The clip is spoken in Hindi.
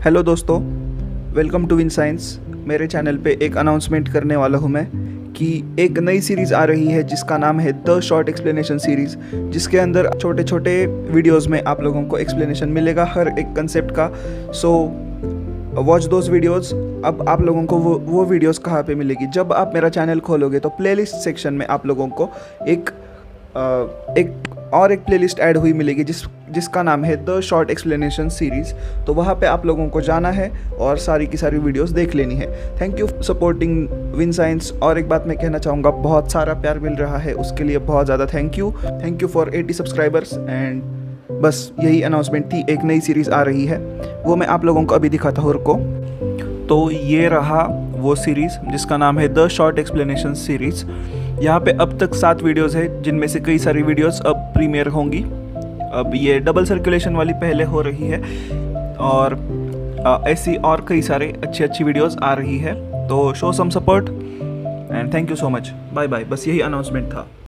हेलो दोस्तों, वेलकम टू विन साइंस। मेरे चैनल पे एक अनाउंसमेंट करने वाला हूँ मैं कि एक नई सीरीज़ आ रही है जिसका नाम है द शॉर्ट एक्सप्लेनेशन सीरीज़, जिसके अंदर छोटे छोटे वीडियोस में आप लोगों को एक्सप्लेनेशन मिलेगा हर एक कंसेप्ट का। So watch those videos. अब आप लोगों को वो वीडियोस कहाँ पे मिलेगी? जब आप मेरा चैनल खोलोगे तो प्लेलिस्ट सेक्शन में आप लोगों को एक प्लेलिस्ट ऐड हुई मिलेगी जिसका नाम है द शॉर्ट एक्सप्लेनेशन सीरीज़। तो वहाँ पे आप लोगों को जाना है और सारी की सारी वीडियोस देख लेनी है। Thank you supporting Win Science. और एक बात मैं कहना चाहूँगा, बहुत सारा प्यार मिल रहा है, उसके लिए बहुत ज़्यादा thank you for 80 subscribers. And बस यही अनाउंसमेंट थी, एक नई सीरीज़ आ रही है, वो मैं आप लोगों को अभी दिखाता हूँ। रुको, तो ये रहा वो सीरीज़ जिसका नाम है द शॉर्ट एक्सप्लेनेशन सीरीज़। यहाँ पे अब तक 7 वीडियोस है, जिनमें से कई सारी वीडियोस अब प्रीमियर होंगी। अब ये डबल सर्कुलेशन वाली पहले हो रही है और ऐसी और कई सारे अच्छी वीडियोस आ रही है। तो show some support and thank you so much. Bye bye. बस यही अनाउंसमेंट था।